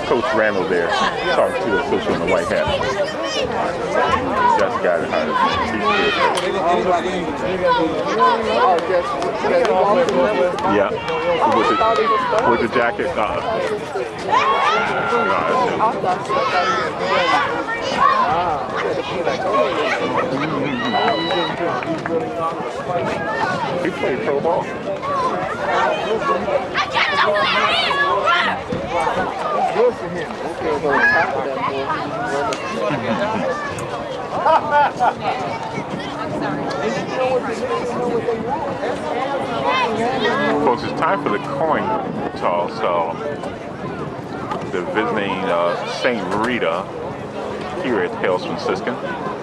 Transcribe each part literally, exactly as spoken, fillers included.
Coach Randall there talking to the official in the white hat. That's the guy that hired him. Yeah, with the, with the jacket. Uh, he played pro ball. Folks, it's time for the coin toss. So they're visiting uh, Saint Rita here at Hales Franciscan.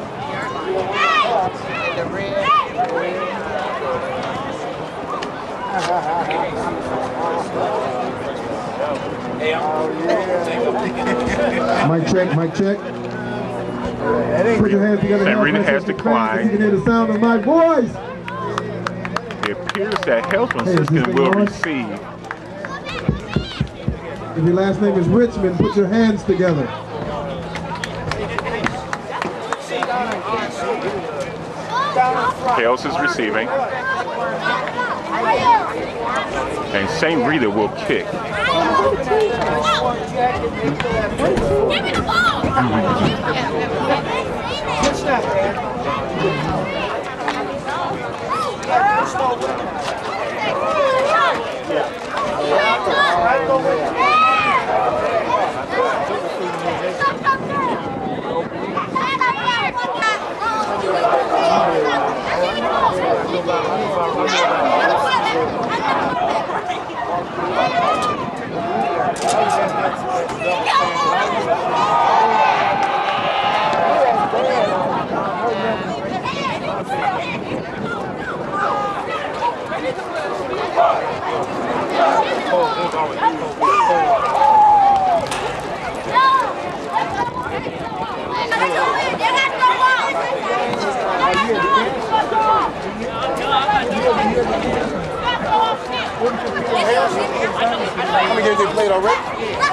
Mic check, mic check. Put your hands together. Saint Rita has declined. You can hear the sound of my voice. It appears that Hales Franciscan hey, will receive. If your last name is Richmond, put your hands together. Hales is receiving. And Saint Rita will kick. Give me the ball! Good stuff, man. How many games they played already?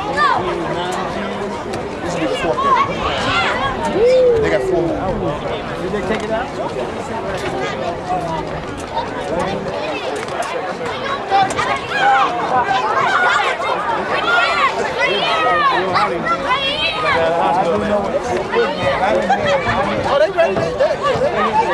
This will be the fourth game. They got four more. Did they take it out? Oh, they ready? They, they, they,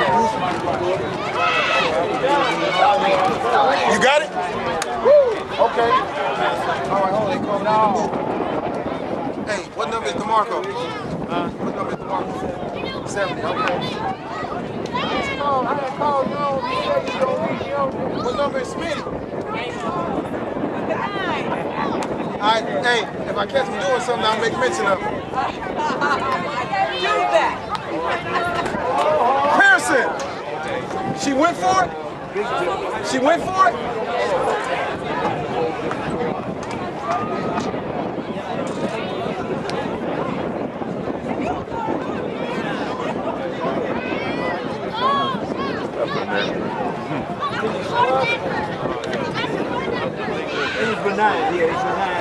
you got it? Okay. All right, hold it. No. Hey, what number is DeMarco? Uh, what number is DeMarco? seventy, okay. Oh, I gotta call you. What number is Smitty? I, hey, if I catch him doing something, I'll make mention of it. Do that. Pearson! She went for it? She went for it? He's benign, yeah, he's benign.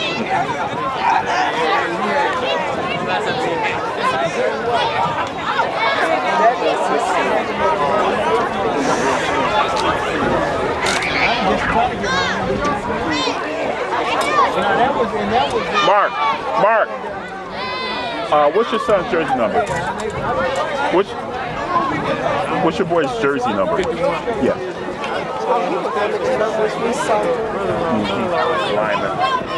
Mark, Mark, uh, what's your son's jersey number? Which, what's your boy's jersey number? Yeah. Mm-hmm. Lineman.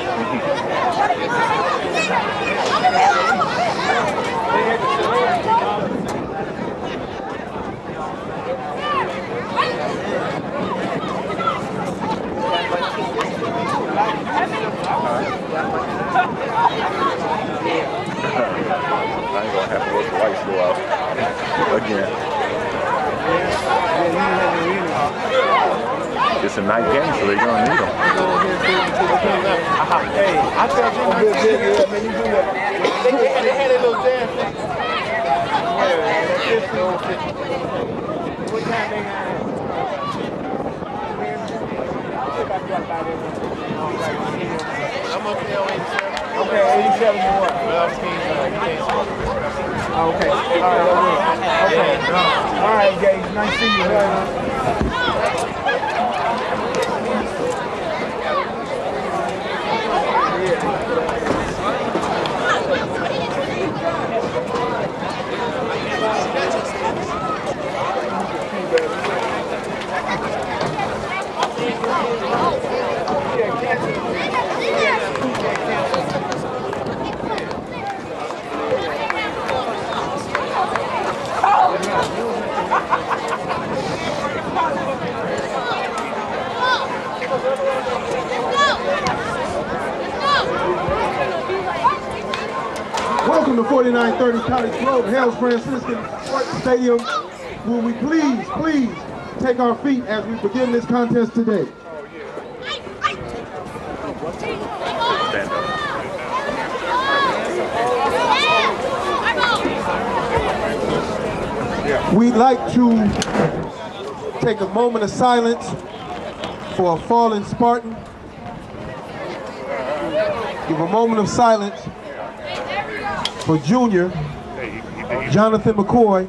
I ain't gonna have to let the lights go out again. It's a night game, so they're gonna need them. Hey, I tell you, man, you do that. They had a little dance. What time they got? I'm up there on eighty-seven. Okay, eighty-seven to what? Oh, okay. All right, okay. All right, Gage. Nice to see you. Welcome to forty-nine thirty College Road, Hales Franciscan Sports Stadium. Will we please, please take our feet as we begin this contest today? Stand up. We'd like to take a moment of silence for a fallen Spartan. Give a moment of silence for Junior Jonathan McCoy,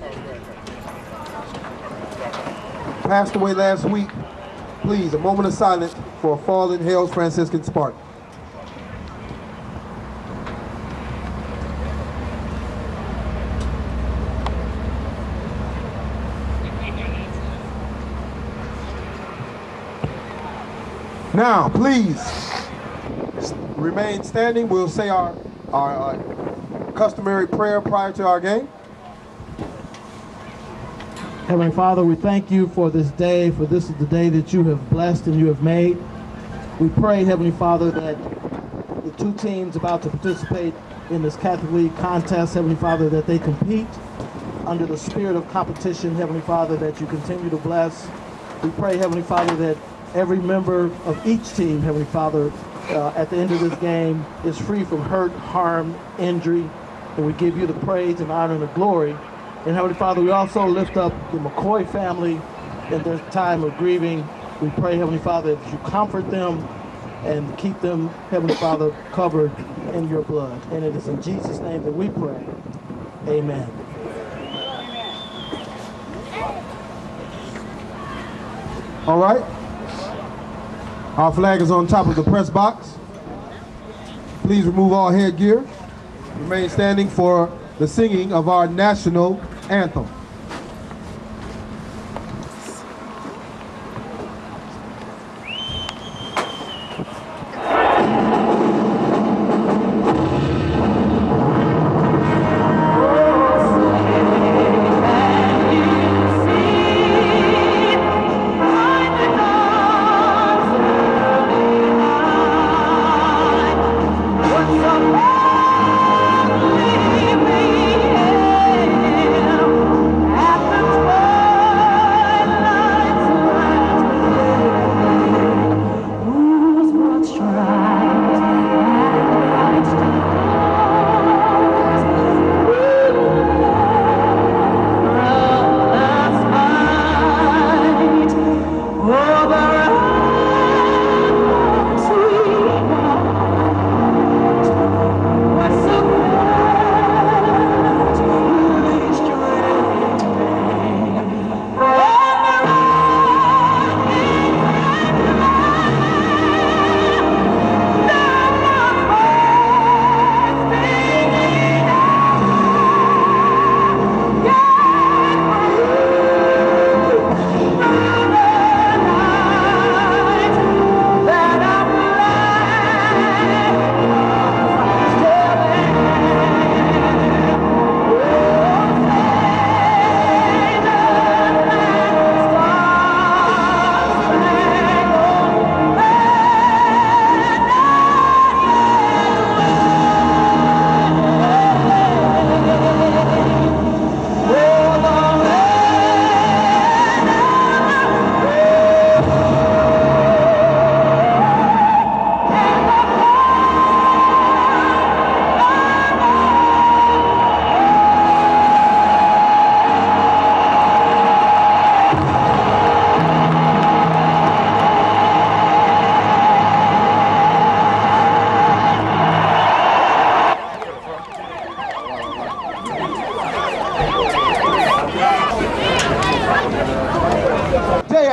passed away last week. Please, a moment of silence for a fallen Hales Franciscan Spartan. Now, please remain standing. We'll say our, our uh, customary prayer prior to our game. Heavenly Father, we thank you for this day, for this is the day that you have blessed and you have made. We pray, Heavenly Father, that the two teams about to participate in this Catholic League contest, Heavenly Father, that they compete under the spirit of competition, Heavenly Father, that you continue to bless. We pray, Heavenly Father, that every member of each team, Heavenly Father, uh, at the end of this game is free from hurt, harm, injury, and we give you the praise and honor and the glory. And Heavenly Father, we also lift up the McCoy family in their time of grieving. We pray, Heavenly Father, that you comfort them and keep them, Heavenly Father, covered in your blood. And it is in Jesus' name that we pray. Amen. All right. Our flag is on top of the press box. Please remove all headgear. Remain standing for the singing of our national anthem. What's up?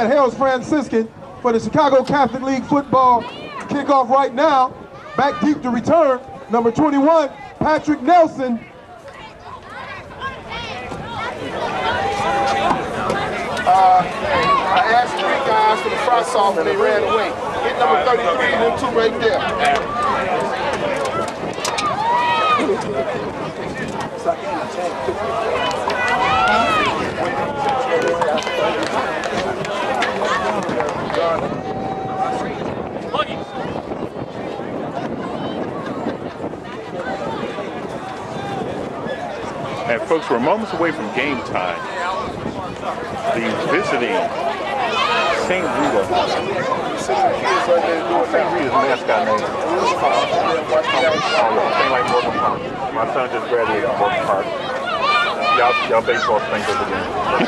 at Hales Franciscan for the Chicago Catholic League football kickoff right now. Back deep to return, number twenty-one, Patrick Nelson. Uh, I asked three guys for the front off and they ran away. Hit number thirty-three and them two right there. And folks, we're moments away from game time. The visiting Saint Rita. Saint Rita's mascot name. Same like Morgan Park. My son just graduated from Morgan Park. Y'all, y'all baseball spankers again.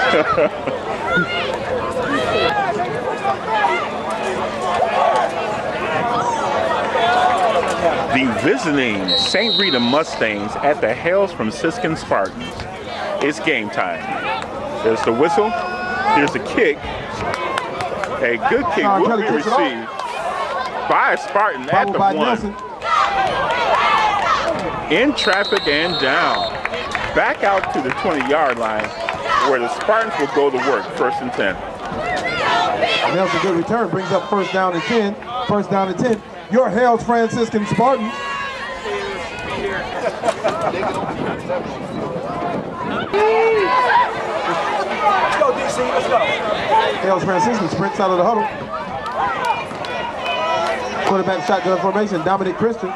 The visiting Saint Rita Mustangs at the Hales Franciscan Spartans. It's game time. There's the whistle. Here's the kick. A good kick will be received by a Spartan at the one. In traffic and down. Back out to the twenty-yard line where the Spartans will go to work, first and ten. Nelson, good return, brings up first down and ten. First down and ten. Your Hales Franciscan Spartans. Let's go, D C, let's go. Hales Franciscan sprints out of the huddle. Quarterback shotgun formation, Dominic Christian.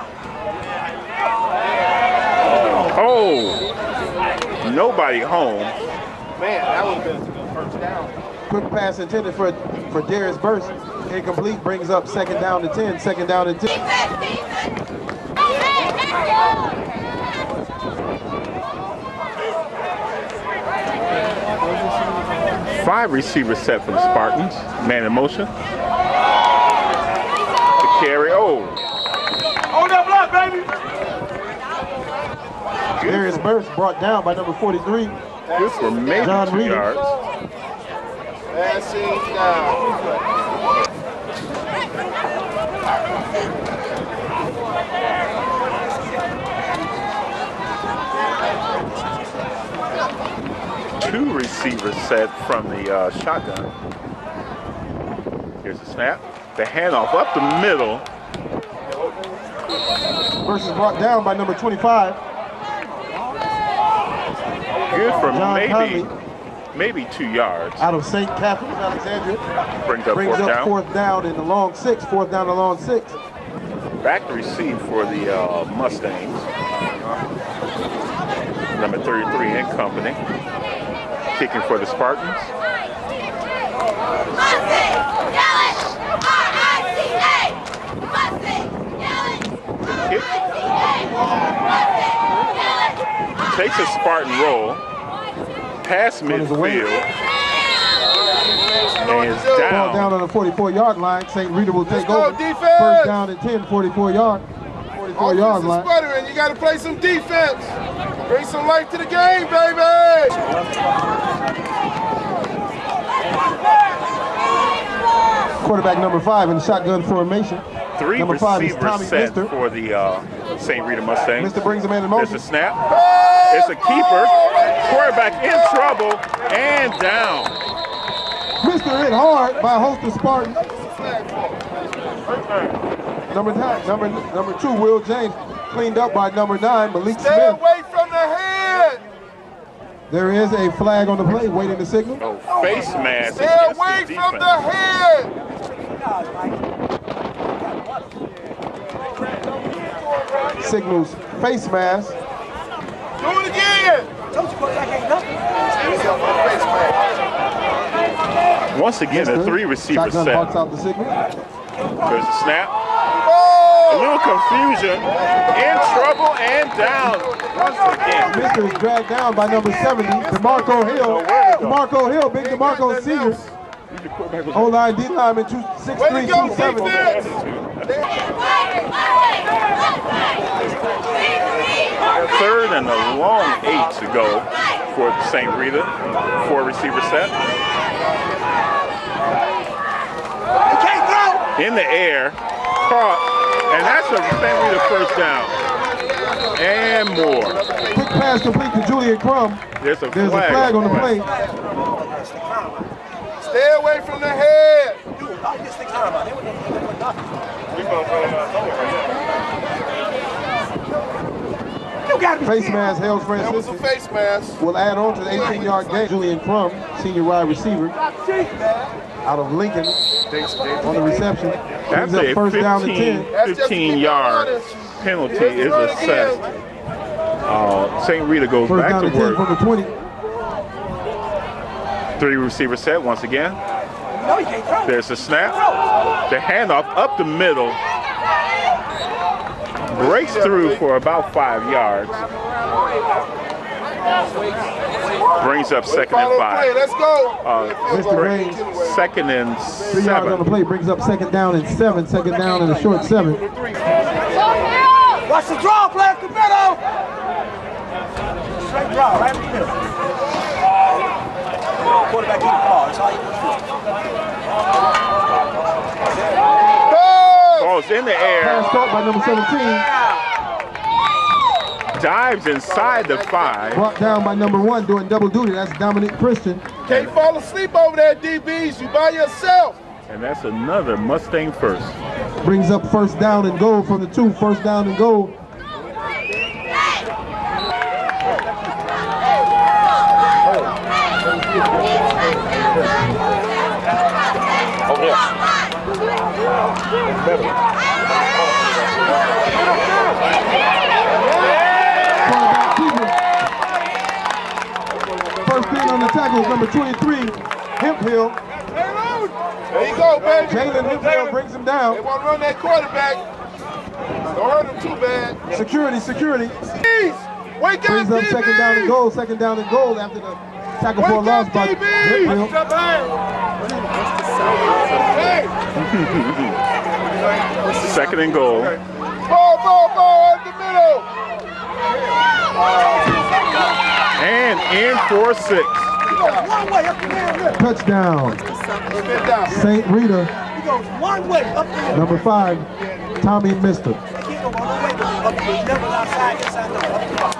Oh, nobody home. Man, that would have been a first down. Quick pass intended for, for Darius Burst. Incomplete, brings up second down to ten. Second down to ten. Five receivers set for the Spartans. Man in motion. The carry. Oh. Hold that block, baby. Darius Burst brought down by number forty-three. Good for maybe John two Reeder. yards. Passing down. Two receivers set from the uh, shotgun. Here's the snap. The handoff up the middle. Burst is brought down by number twenty-five. Good for John maybe, Conley. maybe two yards. Out of Saint Catherine's, Alexandria. Brings up Brings fourth up down. fourth down in the long six. Fourth down in the long six. Back to receive for the uh, Mustangs. Number thirty-three in company. Kicking for the Spartans. Kick. Takes a Spartan roll. Pass midfield. And is Ball down. down on the forty-four-yard line. Saint Rita will take go, over. defense! First down and ten, forty-four-yard. forty-four-yard Offense is line. sputtering. You got to play some defense. Bring some life to the game, baby. Quarterback number five in the shotgun formation. Three Number five is receivers Tommy set Mister. for the uh, Saint Rita Mustangs. Mister brings him in in There's motion. a snap. It's a keeper. Quarterback in trouble and down. Mister hit hard by a host of Spartans. Number nine, number number two, Will James, cleaned up by number nine, Malik Stay Smith. away from the head. There is a flag on the play, waiting to signal. Oh, face mask. Stay against away the from defense. the head. Signals face mask. Do it again. Once again, the three receivers Shotgun set. barks out the signal. There's a snap. Oh! A little confusion. In trouble and down. Once again. Mister is dragged down by number seventy, DeMarco Hill. DeMarco Hill, big DeMarco senior. O-line, D-lineman, two six three, two seventy. Third and a long eight to go for Saint Rita. Four receiver set. In the air, caught, and that's a Saint Rita first down. And more. Quick pass complete to Julian Crum. There's a There's flag, a flag on the play. Stay away from the head. Face mask, Hales That was a Franciscan face mask. will add on to the eighteen yard gain. Julian Crum, senior wide receiver, out of Lincoln on the reception. Brings That's up a first down and ten. fifteen yard penalty is assessed. Uh, Saint Rita goes First back down to and ten work. from the twenty. Three receiver set once again. There's a snap. The handoff up the middle. Breaks through for about five yards. Brings up second and Follow five. play. Let's go. Uh, Mister Graves, second and three yards on the seven. play, brings up second down and seven. Second down and a short seven. Watch the draw, play up the middle. Straight draw, right in the middle. Quarterback keep the ball. That's all you can Ball's in the air. Pass caught by number seventeen. Dives inside the five. Brought down by number one, doing double duty. That's Dominic Christian. Can't fall asleep over there, D Bs. You by yourself. And that's another Mustang first. Brings up first down and goal from the two. First down and goal. First thing on the tackle is number twenty-three, Hemphill. There you go, baby. Jalen Hemphill brings him down. They want to run that quarterback. Don't hurt him too bad. Security, security. Please, wake Brings up, up D B. second down and goal. Second down and goal after the tackle for a Wake loss up, by D B. Hemphill. Hey, Second and goal. ball, ball, ball in the middle. And in for six. one way up the middle. Touchdown. Spin down. Saint Rita, He goes one way up the middle. number five, Tommy Mister. He can't go one way up the middle. Never outside, inside, no, up the middle.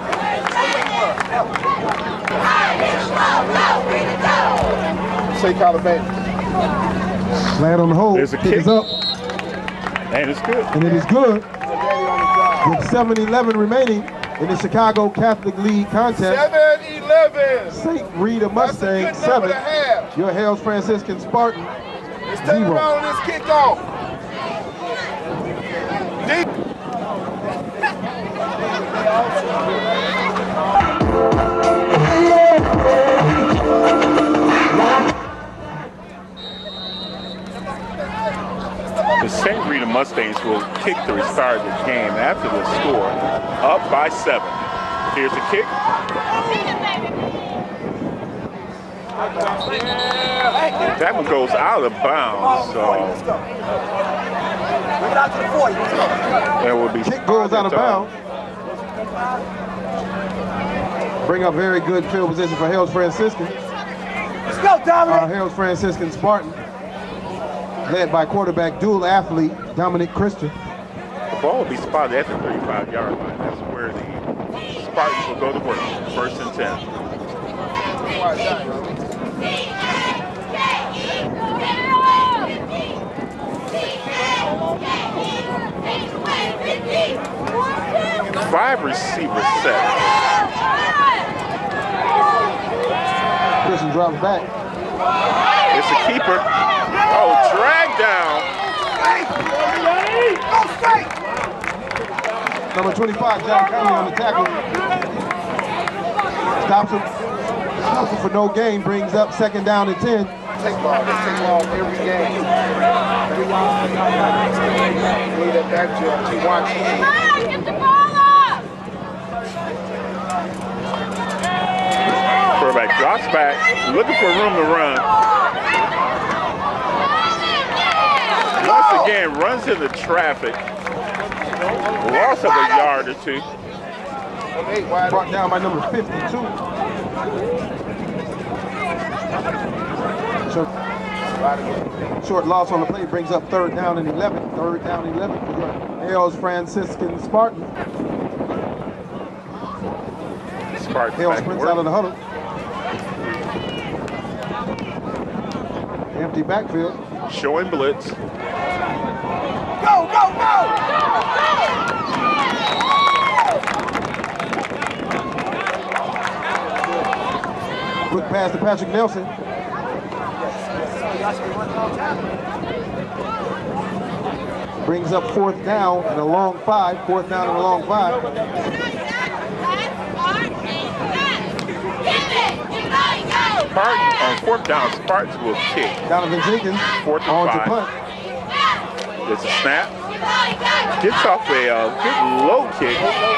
Say Calabay. Flat on the hole. There's a Kick kick. is up, And it's good. and it is good. With seven eleven remaining in the Chicago Catholic League contest, seven eleven. Saint Rita That's a Mustangs good number seven, to have. your Hales Franciscan Spartan Let's turn zero. around on this kickoff. Deep. The Saint Rita Mustangs will kick to restart the game after the score, up by seven. Here's the kick. That one goes out of bounds, so Bring it out to the forty. there will be Kick goes out of bounds. Bring up very good field position for Hales Franciscan. Let's go, Dominic. Our Hales Franciscan Spartan, led by quarterback dual athlete Dominic Christian. The ball will be spotted at the thirty-five yard line. That's where the Spartans will go to work. First and ten. Five receivers set. Christian drops back. It's a keeper. Oh, drag down. Number twenty-five, John Conley on the tackle. Stops him. Stops him for no gain. Brings up second down and ten. Take ball. Let's take ball every game. Lead that back to to watch. Get the ball up. Quarterback drops back, looking for room to run. Once again, runs into traffic. Loss of a yard or two. Brought down by number fifty-two. So Short loss on the play brings up third down and eleven. Third down and eleven for the Hales Franciscan Spartans. Spartans Hales back to sprints work. out of the huddle. Empty backfield. Showing blitz. Go, go, go! Quick pass to Patrick Nelson. Brings up fourth down and a long five. Fourth down and a long five. Spartans on fourth down. Spartans will kick. Donovan Jenkins Fourth and on to five. punt. There's a snap. Gets off a uh, good low kick.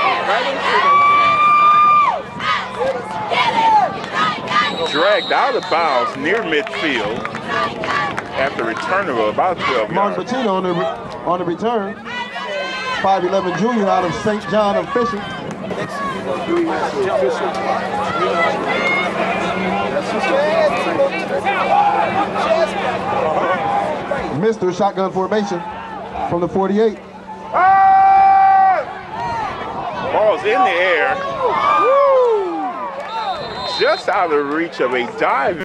Dragged out of bounds near midfield after return of about twelve Mark yards. Patino on the, on the return. five eleven junior out of Saint John of Fishing. Mister shotgun formation from the forty-eight. Ball's in the air. Woo! Just out of reach of a dive.